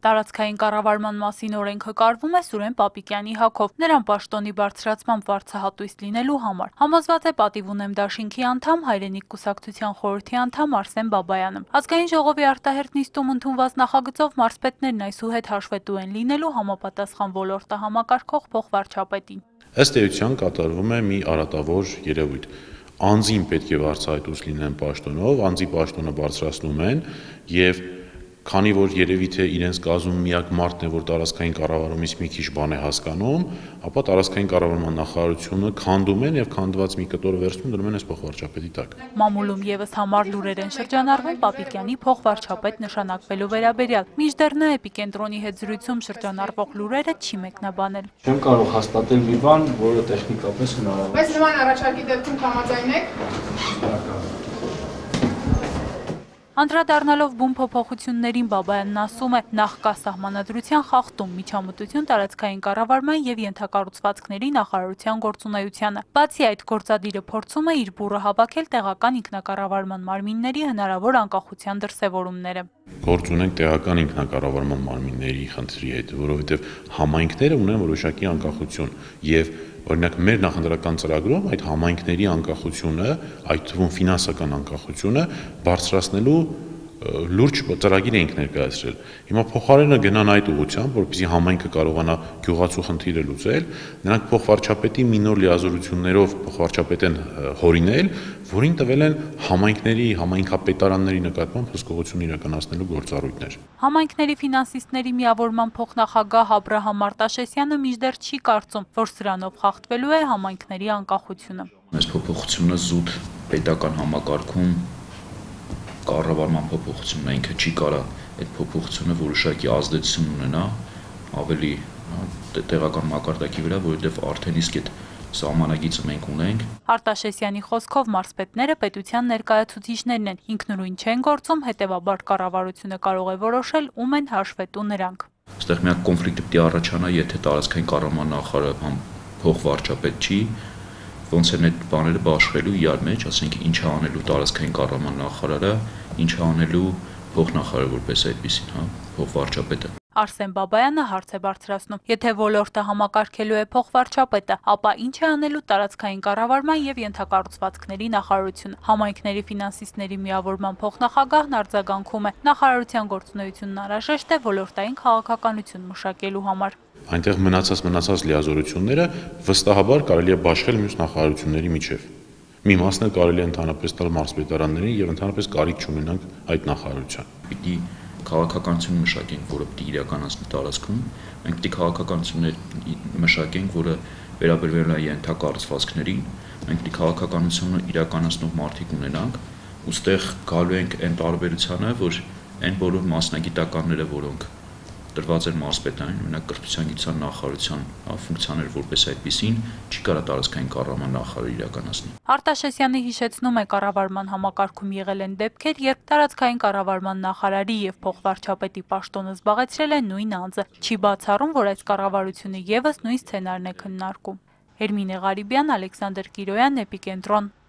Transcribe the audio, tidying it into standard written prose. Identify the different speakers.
Speaker 1: Տարածքային կառավարման մասին օրենքը կարվում է Սուրեն Պապիկյանի հագով, նրան պաշտոնի բարձրացմամբ վարձահատույց լինելու համար։ Համոզված է պատիվ ունեմ դաշինքի անդամ, Հայրենիք կուսակցության խորհրդի անդամ Արսեն Բաբայանը։ Ազգային ժողովի արտահերթ նիստում ընդունված նախագծով մարզպետներն այսուհետ հաշվետու են լինելու համապատասխան ոլորտը համակարգող փոխվարչապետին։
Speaker 2: Ըստ էության կատարվում է մի արատավոր երևույթ։ Անձին պետք է վարձահատույց լինեն պաշտոնով, անձի պաշտոնը բարձրացնում են եւ քանի որ երևի թե իրենց կազմում միակ մարդն է, որ տարածքային կառավարումից մի քիչ բան է հասկանում, ապա տարածքային կառավարման նախարարությունը քանդում են եւ քանդված մի կտոր վերցնում դնում են այս փոխվարչապետի տակ։
Speaker 1: Մամուլում եւս համառ լուրեր են շրջանառվում Պապիկյանի փոխվարչապետ նշանակվելու վերաբերյալ։ Մինչդեռ նա Էպիկենտրոնի հետ զրույցում շրջանառվող լուրերը չի մեկնաբանել։
Speaker 3: Չեմ կարող հաստատել մի բան, որը տեխնիկապես հնարավոր է։
Speaker 4: Բայց նման առաջարկի դեպքում կհամաձայնեք։
Speaker 1: Անդրադառնալով բուն փոփոխություններին Բաբայանն ասում է, նախ կա սահմանադրության խախտում, միջամտություն տարածքային կառավարման եւ ենթակառուցվածքների նախարարության գործունեությանը։ Բացի այդ, գործադիրը փորձում է իր բուռը հավաքել տեղական ինքնակառավարման մարմինների հնարավոր անկախության դրսևորումները։
Speaker 2: Գործ ունենք տեղական ինքնակառավարման մարմինների խնդրի հետ, որովհետեւ համայնքները ունեն որոշակի անկախություն եւ օրինակ մեր նախընտրական ծրագրում այդ համայնքների անկախությունը, այդ թվում ֆինանսական անկախությունը բարձրացնելու լուրջ ծրագիր ենք ներկայացրել։ Հիմա փոխարենը գնան այդ ուղղությամբ, որպեսզի համայնքը կարողանա գյուղացու խնդիրը լուծել, նրանք փոխվարչապետի մի նոր լիազորություններով փոխվարչապետ են հորինել, որին տվել են համայնքների, համայնքապետարանների նկատմամբ հսկողություն իրականացնելու գործառույթներ։
Speaker 1: Համայնքների ֆինանսիստների միավորման փոխնախագահ Աբրահամ Արտաշեսյանը մինչդեռ չի կարծում, որ սրանով խախտվելու է համայնքների անկախությունը։
Speaker 5: Այս փոփոխությունը զուտ պետական համակարգում կառավարման փոփոխությունն է, ինքը չի կարա այդ փոփոխությունը որոշակի ազդեցություն ունենա ավելի տեղական մակարդակի վրա, որովհետև արդեն իսկ այդ սահմանագիծը մենք ունենք։
Speaker 1: Արտաշեսյանի խոսքով մարզպետները պետության ներկայացուցիչներն են, ինքնուրույն չեն գործում, հետևաբար կառավարությունը կարող է որոշել ում են հաշվետու նրանք։
Speaker 5: Այստեղ միակ կոնֆլիկտը պիտի առաջանա, եթե տարածքային կառավարման նախարարը փոխվարչապետ չի, ոնց են այդ բաները բաշխելու իրար մեջ, ասենք ինչ է անելու տարածքային կառավարման նախարարը, ինչ է անելու փոխնախարարը որպես այդպեսին, փոխվարչապետը։
Speaker 1: Արսեն Բաբայանը հարց է բարձրացնում. եթե ոլորտը համակարգելու է փոխվարչապետը, ապա ինչ է անելու տարածքային կառավարման եւ ենթակառուցվածքների նախարարությունը։ Համայնքների ֆինանսիստների միավորման փոխնախագահն արձագանքում է. նախարարության գործունեությունն անհրաժեշտ է ոլորտային քաղաքականություն մշակելու համար։
Speaker 2: Այնտեղ մնացած լիազորությունները վստահաբար կարելի է բաշխել մյուս նախարարությունների միջև։ Մի մասն էլ կարելի է ընդհանրապես տալ մարզպետարաններին եւ ընդհանրապես կարիք չունենանք այդ նախարարության։
Speaker 5: Պիտի քաղաքականություն մշակենք, որը պիտի իրականացնի տարածքում, մենք պիտի քաղաքականություն մշակենք, որը վերաբերվել է ենթակառուցվածքներին, մենք պիտի քաղաքականությունը իրականացնող մարդիկ ունենանք, ուստեղ գալու ենք այն տարբերությանը, որ այն բոլոր մասնագիտականները, որոնք տրված էր մարզպետանին, օրինակ կրթության գիտության նախարարության ֆունկցիաներ որպես այդպիսին, չի կարա տարածքային կառավարման նախարարը իրականացնի։
Speaker 1: Արտաշեսյանը հիշեցնում է, կառավարման համակարգում եղել են դեպքեր, երբ տարածքային կառավարման նախարարի եւ փոխվարչապետի պաշտոնը զբաղեցրել է նույն անձը։ Չի բացառում, որ այս կառավարությունը եւս նույն սցենարն է քննարկում։ Էրմինե Ղարիբյան, Ալեքսանդր Կիրոյան, Էպիկենտրոն։